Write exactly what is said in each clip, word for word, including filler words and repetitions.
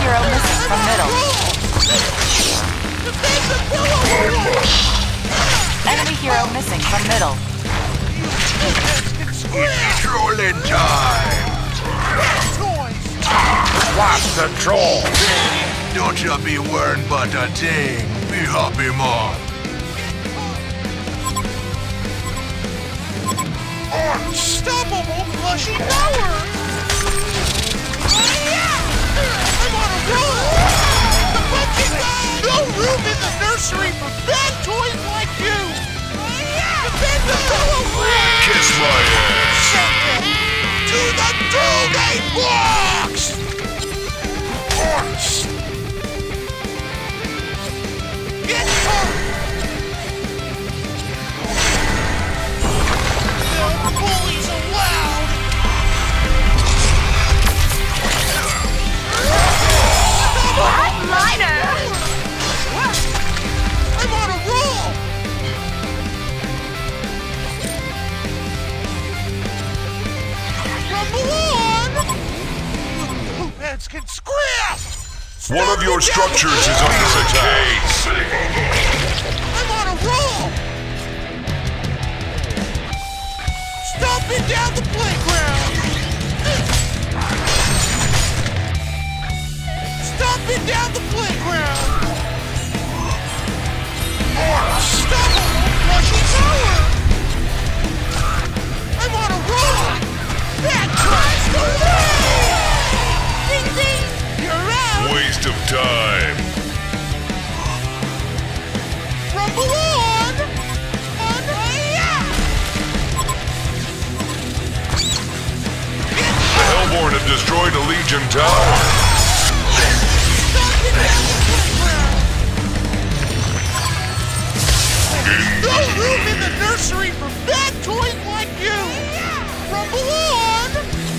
hero missing from middle. Enemy hero missing from middle. It's trolling time! What's the troll? Don't you be worrying but a thing. Be happy, man. Unstoppable plushy power! I'm on a roll! The punching bag! No room in the nursery for bad toys like you! Defend the pillow! Kiss my ass! Send them to the Doomsday Box! Force! Get hurt! No bullies allowed! Flatliner! I'm on a roll! Rumble on! Poopheads can scrap! One of your structures is under attack. I'm on a roll! Stomping down the playground! Stomping down the playground! Unstoppable plushy power! I'm on a roll! That tries to lead! Ding ding! You're out! Waste of time. Rumble on! On! Yeah! The Hellborn have destroyed a Legion tower. Stomping down the playground! No room in the nursery for bad toys like you! Rumble on!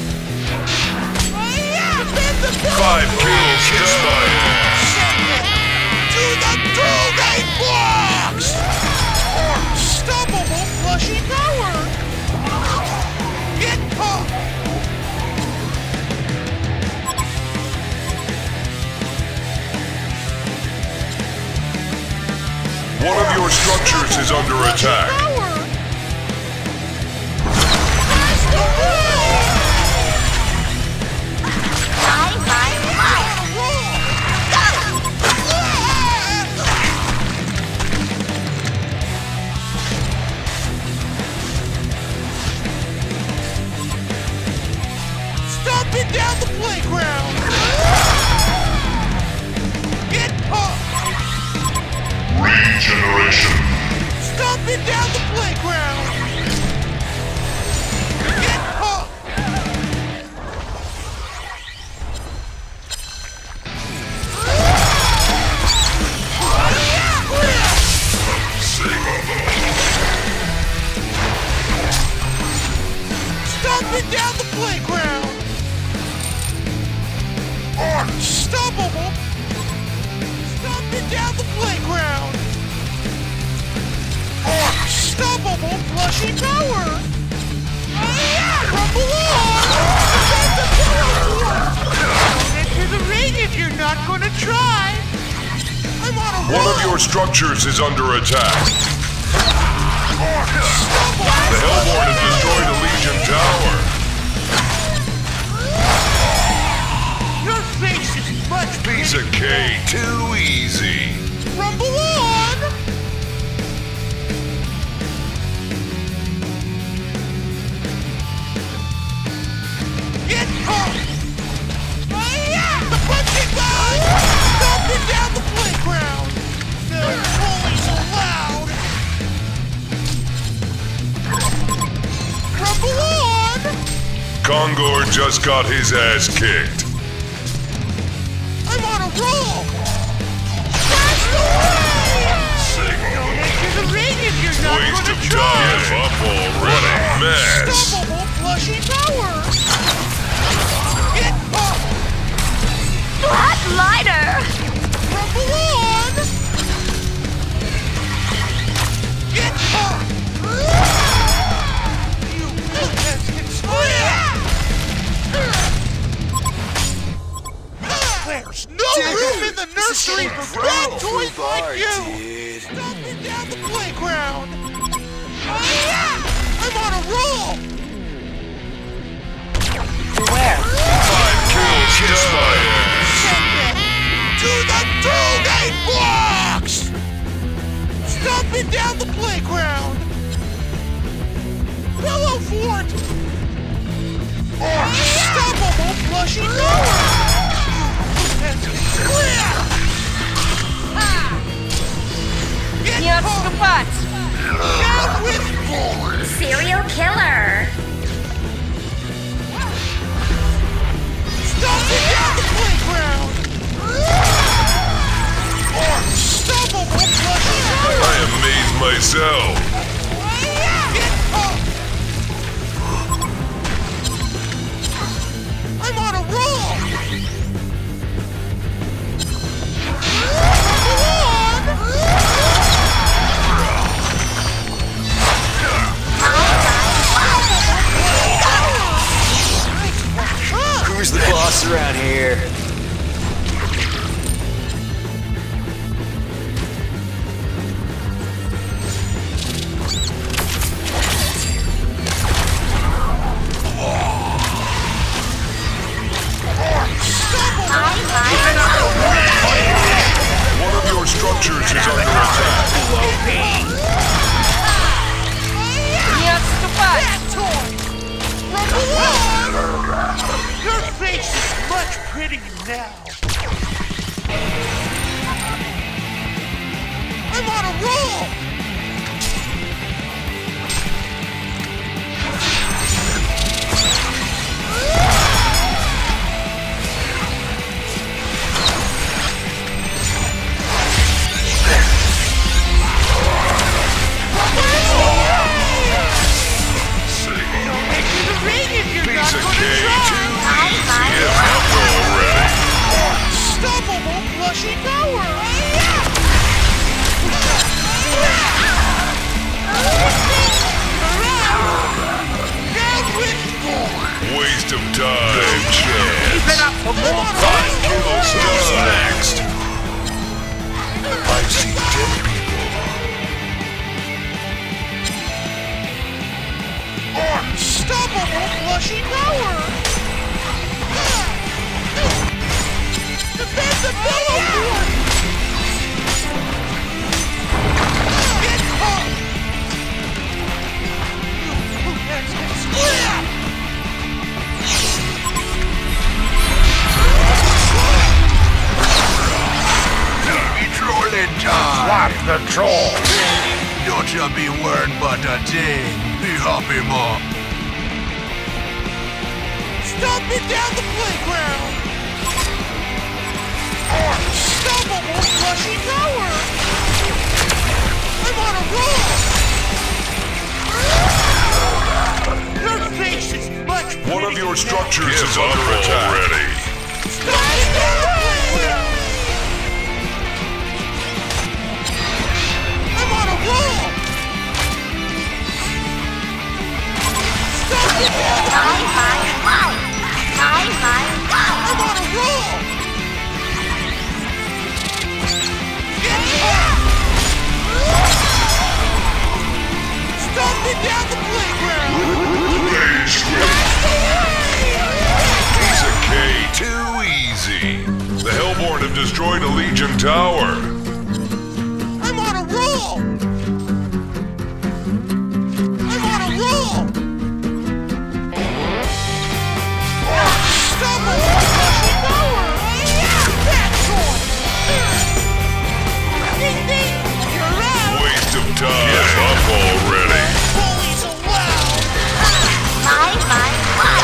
Defend the Five kills. Kiss my ass. to the Doomsday Box! Unstoppable plushy power! Get pumped! One of your structures is under attack. Power! My, my, Stomping down the playground! Get pumped! Regeneration. Stomping down the playground! Get pumped! Stomping down the playground! Unstoppable! Stomping down the playground! Unstoppable plushy power! Rumble on! Defend the pillow! Don't enter the ring if you're not gonna try! I'm on a roll! One of your structures is under attack. The Hellborn have destroyed a Legion tower. Your face is much Piece of cake. Too easy. Rumble on! Get pumped! The punching bag! Stomping down the playground! No bullies allowed! Rumble on! Kongor just got his ass kicked. I'm on a roll! Blast away! Don't enter the ring if you're not Waste gonna of try! time. Give up already. Mess. Unstoppable plushy power! Get pumped! Flatliner! Rumble on! Get pumped! You peasants can scream! Where There's no room in the nursery for bad toys like you! Dude. Stop it down the playground! I'm on a roll! Beware. Five kills, kiss fire. Send them to the donate box! Stop it down the playground! Willow Fort! Unstoppable Plushy Tower! Clear! Get Не home! отступать! Down with Serial killer. Stop it down the playground! Unstoppable Plushy Tower! I amaze myself. Get home! I'm on a roll! Who's the boss around here? One of your structures is under attack. Не отступать! Your face is much prettier now. I'm on a roll! Piece of cake. Yeah, I'm already. Unstoppable Plushy Tower! Down with Waste of time, chance. Five kills, who's next? I've seen dead people. Unstoppable Plushy Tower! Defend the Willow Fort! Get home! Who next? Clear! Trolling time. Swap the troll. Don't you be worried about a thing. Be happy, Mom. Stop it down the playground! Unstoppable Plushy Tower! I'm on a roll! Your face is much prettier. One of your structures is under attack. Already. Stop it down the playground! I'm on a roll! Stop it down the Hi, hi, wow. Hi, hi, wow. I'm on a roll! Get home! Stop it down the playground! Piece of cake. Too easy. The Hellborn have destroyed a Legion tower. I'm on a roll! I'm on a roll! Unstoppable Plushy Tower! That toy! Ding ding! You're out! Waste of time. Give up already. Bullies allowed! Hi, hi, wow.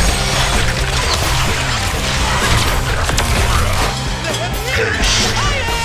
I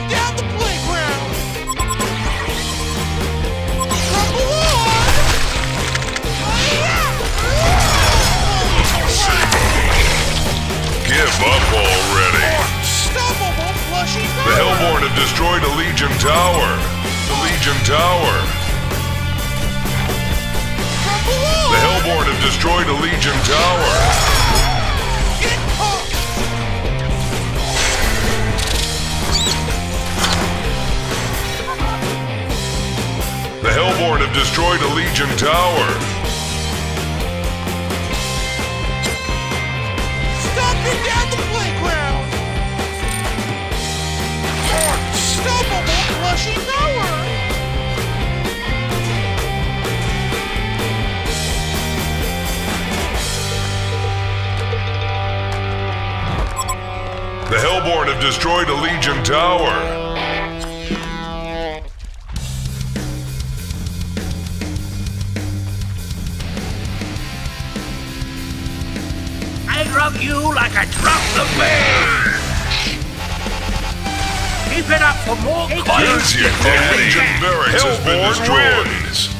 down the playground. Rumble on. Give up already. Unstoppable Plushy The Power. Hellborn have destroyed a Legion Tower. The Legion Tower. Rumble on. The Hellborn have destroyed a Legion Tower. Get hooked. The Hellborn have destroyed a Legion Tower. Stomping down the playground. Unstoppable Plushy Power. The Hellborn have destroyed a Legion Tower. I love you like I drop the bear. Keep it up for more Here's your daddy. Legion Barracks has been destroyed.